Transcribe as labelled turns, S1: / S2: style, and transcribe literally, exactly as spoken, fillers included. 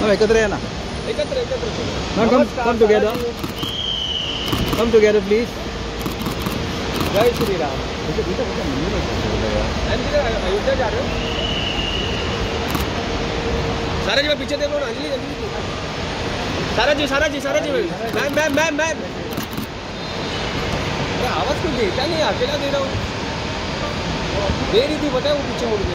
S1: हम एकत्र है ना,
S2: एकत्र एकत्र
S1: ma'am come come together, come together please.
S2: जय श्री राम। अयोध्या जा रहे हो? सारा जी मैं पीछे देख लो ना, अंजलि अंजलि सारा जी सारा जी सारा जी मैम मैम मैम मैम आवाज कुछ देता नहीं, अकेला दे रहा हूँ, दे रही थी बताए वो पीछे मुड़ गई।